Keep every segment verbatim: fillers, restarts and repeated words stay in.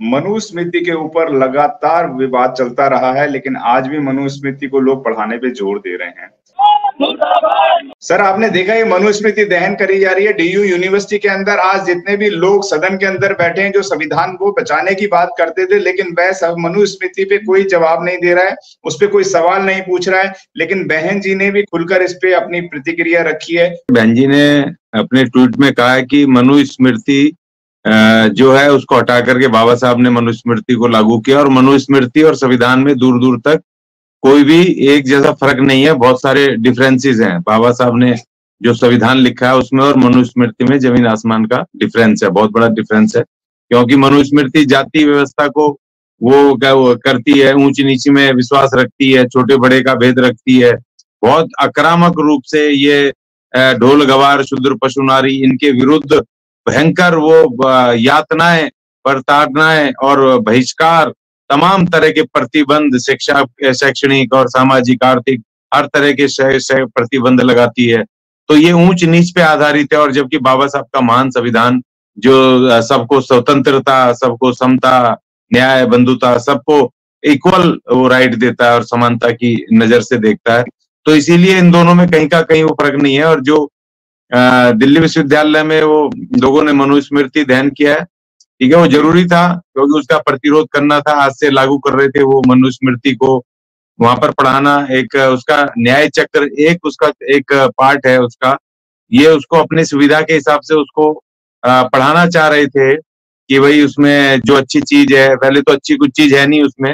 मनुस्मृति के ऊपर लगातार विवाद चलता रहा है, लेकिन आज भी मनुस्मृति को लोग पढ़ाने पे जोर दे रहे हैं। सर, आपने देखा ये मनुस्मृति दहन करी जा रही है डी यू यूनिवर्सिटी के अंदर। आज जितने भी लोग सदन के अंदर बैठे हैं जो संविधान को बचाने की बात करते थे, लेकिन वह सब मनुस्मृति पे कोई जवाब नहीं दे रहा है, उस पर कोई सवाल नहीं पूछ रहा है। लेकिन बहन जी ने भी खुलकर इस पे अपनी प्रतिक्रिया रखी है। बहन जी ने अपने ट्वीट में कहा है कि मनुस्मृति जो है उसको हटा करके बाबा साहब ने मनुस्मृति को लागू किया, और मनुस्मृति और संविधान में दूर दूर तक कोई भी एक जैसा फर्क नहीं है, बहुत सारे डिफरेंसेस हैं। बाबा साहब ने जो संविधान लिखा है उसमें और मनुस्मृति में जमीन आसमान का डिफरेंस है, बहुत बड़ा डिफरेंस है। क्योंकि मनुस्मृति जाति व्यवस्था को वो क्या वो करती है, ऊंच नीच में विश्वास रखती है, छोटे बड़े का भेद रखती है, बहुत आक्रामक रूप से ये ढोल गवार शूद्र पशु नारी इनके विरुद्ध भयंकर वो यातनाएं, प्रताड़नाएं और बहिष्कार, तमाम तरह के प्रतिबंध, शिक्षा, शैक्षणिक और सामाजिक आर्थिक हर तरह के प्रतिबंध लगाती है। तो ये ऊंच नीच पे आधारित है। और जबकि बाबा साहब का महान संविधान जो सबको स्वतंत्रता, सबको समता, न्याय, बंधुता, सबको इक्वल वो राइट देता है और समानता की नजर से देखता है, तो इसीलिए इन दोनों में कहीं का कहीं वो फर्क नहीं है। और जो दिल्ली विश्वविद्यालय में वो लोगों ने मनुस्मृति दहन किया है, ठीक है, वो जरूरी था क्योंकि उसका प्रतिरोध करना था। आज से लागू कर रहे थे वो मनुस्मृति को वहां पर पढ़ाना, एक उसका न्याय चक्र एक उसका एक पार्ट है उसका, ये उसको अपनी सुविधा के हिसाब से उसको पढ़ाना चाह रहे थे कि भाई उसमें जो अच्छी चीज है, पहले तो अच्छी कुछ चीज है नहीं उसमें।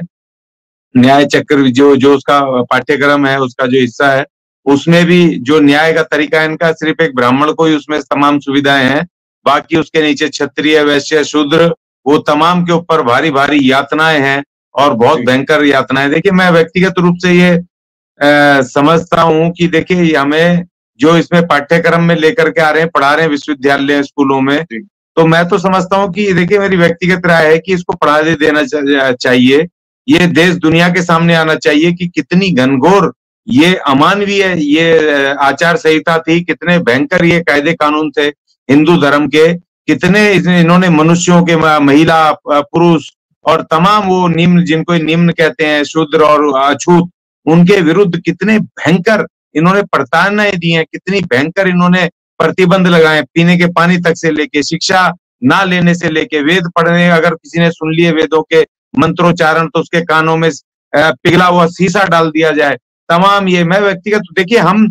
न्याय चक्र जो जो उसका पाठ्यक्रम है, उसका जो हिस्सा है, उसमें भी जो न्याय का तरीका है इनका, सिर्फ एक ब्राह्मण को ही उसमें तमाम सुविधाएं हैं, बाकी उसके नीचे क्षत्रिय, वैश्य, शूद्र, वो तमाम के ऊपर भारी भारी यातनाएं हैं और बहुत भयंकर यातनाएं। देखिए, मैं व्यक्तिगत रूप से ये आ, समझता हूँ कि देखिए हमें जो इसमें पाठ्यक्रम में लेकर के आ रहे हैं, पढ़ा रहे हैं विश्वविद्यालय स्कूलों में, तो मैं तो समझता हूँ कि देखिए मेरी व्यक्तिगत राय है कि इसको पढ़ा दे देना चाहिए। ये देश दुनिया के सामने आना चाहिए कि कितनी घनघोर ये अमानवीय ये आचार संहिता थी, कितने भयंकर ये कायदे कानून थे हिंदू धर्म के, कितने इन्होंने मनुष्यों के, महिला, पुरुष और तमाम वो निम्न, जिनको निम्न कहते हैं, शूद्र और अछूत, उनके विरुद्ध कितने भयंकर इन्होंने प्रताड़नाएं दी हैं, कितनी भयंकर इन्होंने प्रतिबंध लगाए, पीने के पानी तक से लेके, शिक्षा ना लेने से लेके, वेद पढ़ने, अगर किसी ने सुन लिए वेदों के मंत्रोच्चारण तो उसके कानों में पिघला हुआ शीशा डाल दिया जाए, तमाम ये। मैं व्यक्तिगत देखिए, हम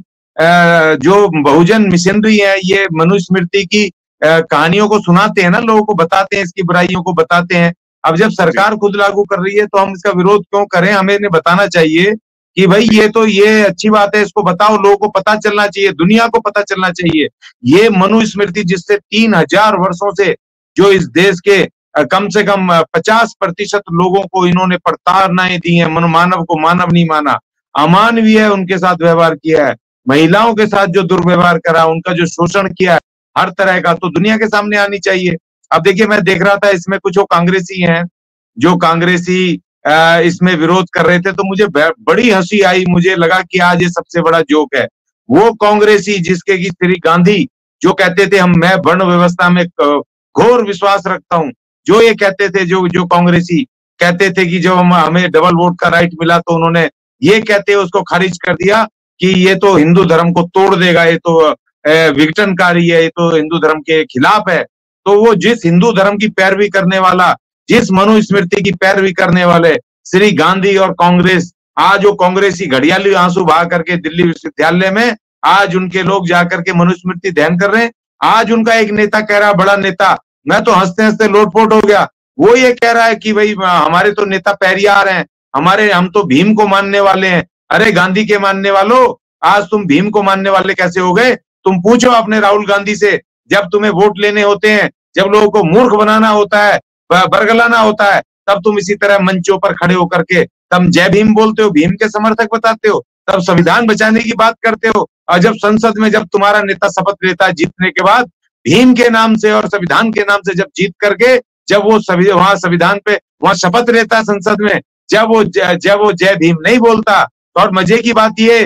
जो बहुजन मिशनरी है, ये मनुस्मृति की कहानियों को सुनाते हैं ना, लोगों को बताते हैं, इसकी बुराइयों को बताते हैं। अब जब सरकार खुद लागू कर रही है तो हम इसका विरोध क्यों करें? हमें इन्हें बताना चाहिए कि भाई ये तो ये अच्छी बात है, इसको बताओ, लोगों को पता चलना चाहिए, दुनिया को पता चलना चाहिए। ये मनुस्मृति जिससे तीन हजार वर्षों से जो इस देश के कम से कम पचास प्रतिशत लोगों को इन्होंने प्रताड़नाएं दी है, मानव को मानव नहीं माना, अमानवीय उनके साथ व्यवहार किया है, महिलाओं के साथ जो दुर्व्यवहार करा, उनका जो शोषण किया है हर तरह का, तो दुनिया के सामने आनी चाहिए। अब देखिए, मैं देख रहा था इसमें कुछ वो कांग्रेसी हैं जो कांग्रेसी इसमें विरोध कर रहे थे, तो मुझे बड़ी हंसी आई। मुझे लगा कि आज ये सबसे बड़ा जोक है। वो कांग्रेसी जिसके की श्री गांधी जो कहते थे हम मैं वर्ण व्यवस्था में घोर विश्वास रखता हूं, जो ये कहते थे, जो जो कांग्रेसी कहते थे कि जब हम हमें डबल वोट का राइट मिला तो उन्होंने ये कहते उसको खारिज कर दिया कि ये तो हिंदू धर्म को तोड़ देगा, ये तो विघटनकारी है, ये तो हिंदू धर्म के खिलाफ है। तो वो जिस हिंदू धर्म की पैरवी करने वाला, जिस मनुस्मृति की पैरवी करने वाले श्री गांधी और कांग्रेस, आज वो कांग्रेसी घड़ियाली आंसू बहा करके दिल्ली विश्वविद्यालय में आज उनके लोग जाकर के मनुस्मृति दहन कर रहे हैं। आज उनका एक नेता कह रहा, बड़ा नेता, मैं तो हंसते हंसते लोटपोट हो गया, वो ये कह रहा है कि भाई हमारे तो नेता पैरियार हैं, हमारे हम तो भीम को मानने वाले हैं। अरे गांधी के मानने वालों, आज तुम भीम को मानने वाले कैसे हो गए? तुम पूछो अपने राहुल गांधी से, जब तुम्हें वोट लेने होते हैं, जब लोगों को मूर्ख बनाना होता है, बरगलाना होता है, तब तुम इसी तरह मंचों पर खड़े होकर के तुम जय भीम बोलते हो, भीम के समर्थक बताते हो, तब संविधान बचाने की बात करते हो। और जब संसद में जब तुम्हारा नेता शपथ लेता है जीतने के बाद, भीम के नाम से और संविधान के नाम से जब जीत करके, जब वो वहां संविधान पे वहां शपथ लेता है संसद में, जब वो जब वो जय भीम नहीं बोलता। तो और मजे की बात ये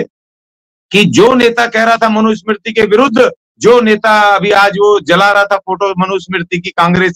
कि जो नेता कह रहा था मनुस्मृति के विरुद्ध, जो नेता अभी आज वो जला रहा था फोटो मनुस्मृति की, कांग्रेसी,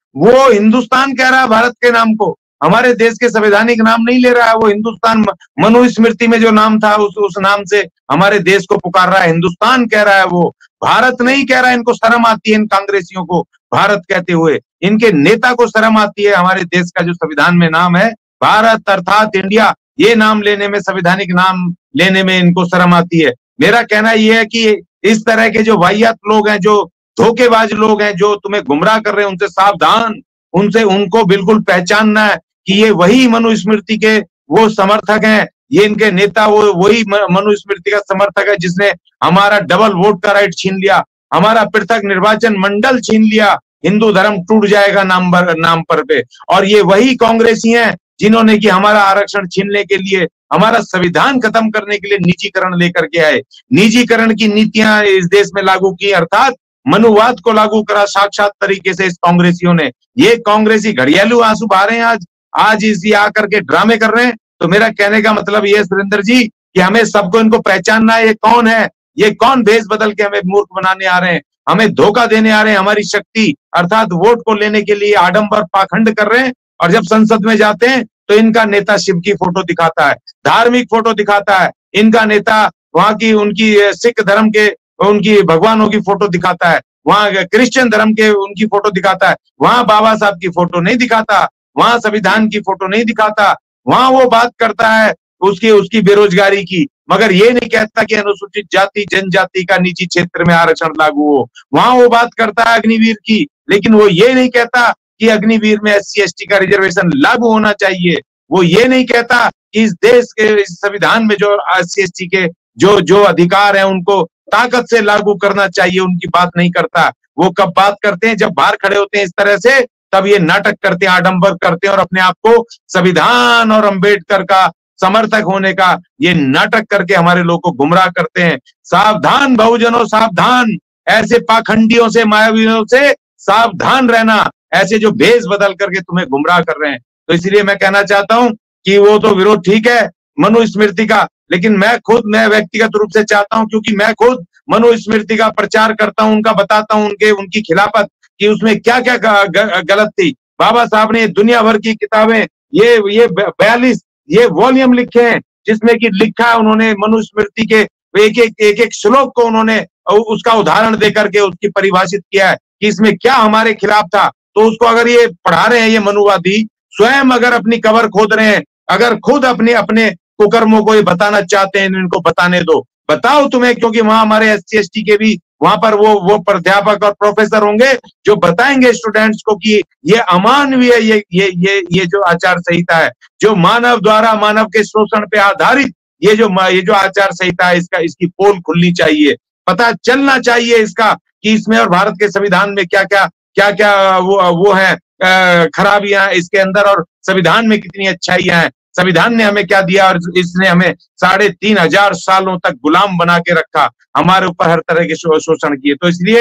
वो हिंदुस्तान कह रहा है भारत के नाम को, हमारे देश के संवैधानिक नाम नहीं ले रहा है। वो हिंदुस्तान मनुस्मृति में जो नाम था उस उस नाम से हमारे देश को पुकार रहा है, हिंदुस्तान कह रहा है, वो भारत नहीं कह रहा है। इनको शर्म आती है इन कांग्रेसियों को भारत कहते हुए, इनके नेता को शर्म आती है। हमारे देश का जो संविधान में नाम है भारत अर्थात इंडिया, ये नाम लेने में, संवैधानिक नाम लेने में इनको शर्म आती है। मेरा कहना यह है कि इस तरह के जो वाहियात लोग हैं, जो धोखेबाज लोग हैं, जो तुम्हें गुमराह कर रहे हैं, उनसे सावधान, उनसे उनको बिल्कुल पहचानना है कि ये वही मनुस्मृति के वो समर्थक हैं, ये इनके नेता वो वही मनुस्मृति का समर्थक है जिसने हमारा डबल वोट का राइट छीन लिया, हमारा पृथक निर्वाचन मंडल छीन लिया, हिंदू धर्म टूट जाएगा नाम पर नाम पर पे। और ये वही कांग्रेसी हैं जिन्होंने कि हमारा आरक्षण छीनने के लिए, हमारा संविधान खत्म करने के लिए निजीकरण लेकर के आए, निजीकरण की नीतियां इस देश में लागू की, अर्थात मनुवाद को लागू करा साक्षात तरीके से इस कांग्रेसियों ने। ये कांग्रेसी घड़ियालू आंसू बहा रहे हैं आज आज इसी आकर के ड्रामे कर रहे हैं। तो मेरा कहने का मतलब ये सुरेंद्र जी कि हमें सबको इनको पहचानना है, ये कौन है, ये कौन भेष बदल के हमें मूर्ख बनाने आ रहे हैं, हमें धोखा देने आ रहे हैं, हमारी शक्ति अर्थात वोट को लेने के लिए आडंबर पाखंड कर रहे हैं। और जब संसद में जाते हैं तो इनका नेता शिव की फोटो दिखाता है, धार्मिक फोटो दिखाता है, इनका नेता वहां की उनकी सिख धर्म के उनकी भगवानों की फोटो दिखाता है, वहां क्रिश्चियन धर्म के उनकी फोटो दिखाता है, वहां बाबा साहब की फोटो नहीं दिखाता, वहां संविधान की फोटो नहीं दिखाता, वहां वो बात करता है उसकी उसकी बेरोजगारी की, मगर ये नहीं कहता कि अनुसूचित जाति जनजाति का निजी क्षेत्र में आरक्षण लागू हो। वहां वो बात करता है अग्निवीर की, लेकिन वो ये नहीं कहता कि अग्निवीर में एस सी एस टी का रिजर्वेशन लागू होना चाहिए। वो ये नहीं कहता कि इस देश के इस संविधान में जो एस सी एस टी के जो जो अधिकार है उनको ताकत से लागू करना चाहिए, उनकी बात नहीं करता। वो कब बात करते हैं, जब बाहर खड़े होते हैं इस तरह से, तब ये नाटक करते हैं, आडंबर करते हैं और अपने आप को संविधान और अंबेडकर का समर्थक होने का ये नाटक करके हमारे लोग को गुमराह करते हैं। सावधान बहुजनों, सावधान, ऐसे पाखंडियों से, मायावियों से सावधान रहना, ऐसे जो भेष बदल करके तुम्हें गुमराह कर रहे हैं। तो इसलिए मैं कहना चाहता हूं कि वो तो विरोध ठीक है मनुस्मृति का, लेकिन मैं खुद मैं व्यक्तिगत रूप से चाहता हूं, क्योंकि मैं खुद मनुस्मृति का प्रचार करता हूं, उनका बताता हूं, उनके उनकी खिलाफत कि उसमें क्या क्या गलत थी। बाबा साहब ने दुनिया भर की किताबें, ये ये बयालीस ये वॉल्यूम लिखे हैं जिसमें कि लिखा है उन्होंने मनुस्मृति के एक एक एक एक श्लोक को उन्होंने उसका उदाहरण देकर के उसकी परिभाषित किया है कि इसमें क्या हमारे खिलाफ था। तो उसको अगर ये पढ़ा रहे हैं ये मनुवादी, स्वयं अगर अपनी कबर खोद रहे हैं, अगर खुद अपने अपने कुकर्मों को ये बताना चाहते हैं, इनको बताने दो, बताओ तुम्हें, क्योंकि वहां हमारे एस सी एस टी के भी वहां पर वो वो प्राध्यापक और प्रोफेसर होंगे जो बताएंगे स्टूडेंट्स को कि ये अमानवीय ये ये ये ये जो आचार संहिता है, जो मानव द्वारा मानव के शोषण पे आधारित ये जो ये जो आचार संहिता है, इसका इसकी पोल खुलनी चाहिए, पता चलना चाहिए इसका कि इसमें और भारत के संविधान में क्या क्या क्या क्या वो वो है खराबियां इसके अंदर, और संविधान में कितनी अच्छाइयां हैं। संविधान ने हमें क्या दिया और इसने हमें साढ़े तीन हजार सालों तक गुलाम बना के रखा, हमारे ऊपर हर तरह के शोषण किए। तो इसलिए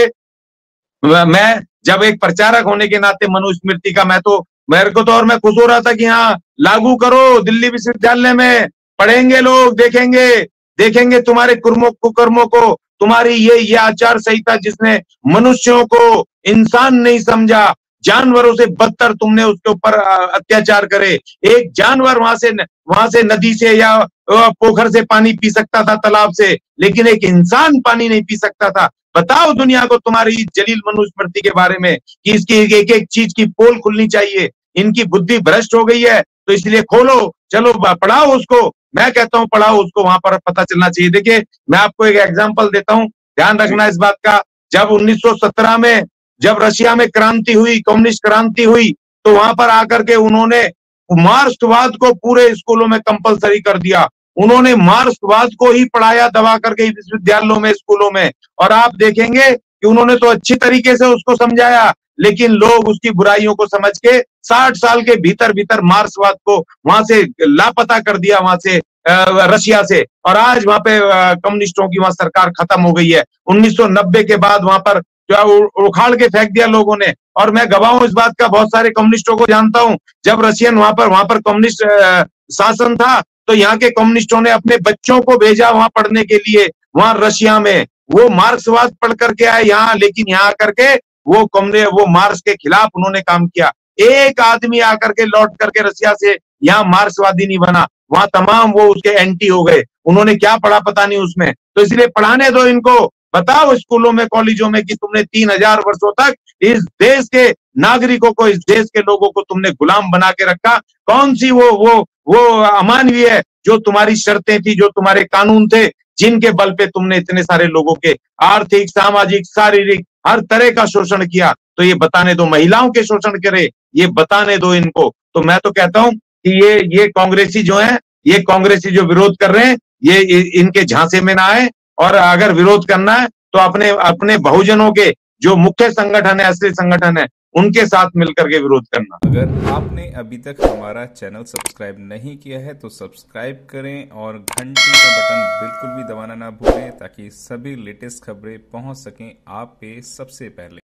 मैं जब एक प्रचारक होने के नाते मनुस्मृति का, मैं तो मेरे को तो और मैं खुश हो रहा था कि हाँ लागू करो, दिल्ली विश्वविद्यालय में पढ़ेंगे लोग, देखेंगे देखेंगे तुम्हारे कुर्मों कुकर्मों को, तुम्हारी ये ये आचार संहिता जिसने मनुष्यों को इंसान नहीं समझा, जानवरों से बदतर तुमने उसके ऊपर अत्याचार करे। एक जानवर वहां से वहां से नदी से या पोखर से पानी पी सकता था, तालाब से, लेकिन एक इंसान पानी नहीं पी सकता था। बताओ दुनिया को तुम्हारी जलील मनुस्मृति के बारे में कि इसकी एक एक चीज की पोल खुलनी चाहिए। इनकी बुद्धि भ्रष्ट हो गई है, तो इसलिए खोलो, चलो पढ़ाओ उसको। मैं कहता हूं पढ़ाओ उसको, वहां पर पता चलना चाहिए। देखिए मैं आपको एक एग्जाम्पल देता हूं, ध्यान रखना इस बात का। जब उन्नीस सौ सत्रह में जब रशिया में क्रांति हुई, कम्युनिस्ट क्रांति हुई, तो वहां पर आकर के उन्होंने मार्क्सवाद को पूरे स्कूलों में कंपलसरी कर दिया। उन्होंने मार्क्सवाद को ही पढ़ाया दबा करके विश्वविद्यालयों में, स्कूलों में। और आप देखेंगे कि उन्होंने तो अच्छी तरीके से उसको समझाया, लेकिन लोग उसकी बुराइयों को समझ के साठ साल के भीतर भीतर मार्क्सवाद को वहां से लापता कर दिया, वहां से रशिया से। और आज वहां पे कम्युनिस्टों की वहां सरकार खत्म हो गई है। उन्नीस सौ नब्बे के बाद वहां पर उखाड़ के फेंक दिया लोगों ने। और मैं गवाह हूं इस बात का, बहुत सारे कम्युनिस्टों को जानता हूं। जब रशियन वहां पर वहां पर कम्युनिस्ट शासन था, तो यहाँ के कम्युनिस्टों ने अपने बच्चों को भेजा वहां पढ़ने के लिए, वहां रशिया में। वो मार्क्सवाद पढ़ करके आए यहाँ, लेकिन यहाँ करके वो कमरे वो मार्क्स के खिलाफ उन्होंने काम किया। एक आदमी आकर के लौट करके रसिया से यहाँ मार्क्सवादी नहीं बना, वहां तमाम वो उसके एंटी हो गए। उन्होंने क्या पढ़ा पता नहीं उसमें, तो इसलिए पढ़ाने दो इनको। बताओ स्कूलों में कॉलेजों में कि तुमने तीन हजार वर्षों तक इस देश के नागरिकों को, इस देश के लोगों को तुमने गुलाम बना के रखा। कौन सी वो वो वो अमानवीय है जो तुम्हारी शर्तें थी, जो तुम्हारे कानून थे, जिनके बल पे तुमने इतने सारे लोगों के आर्थिक, सामाजिक, शारीरिक हर तरह का शोषण किया। तो ये बताने दो, महिलाओं के शोषण करे, ये बताने दो इनको। तो मैं तो कहता हूं कि ये ये कांग्रेसी जो है, ये कांग्रेसी जो विरोध कर रहे हैं, ये इनके झांसे में ना आए। और अगर विरोध करना है तो अपने अपने बहुजनों के जो मुख्य संगठन है, असली संगठन है, उनके साथ मिलकर के विरोध करना। अगर आपने अभी तक हमारा चैनल सब्सक्राइब नहीं किया है तो सब्सक्राइब करें और घंटी का बटन बिल्कुल भी दबाना ना भूलें, ताकि सभी लेटेस्ट खबरें पहुंच सकें आप पे सबसे पहले।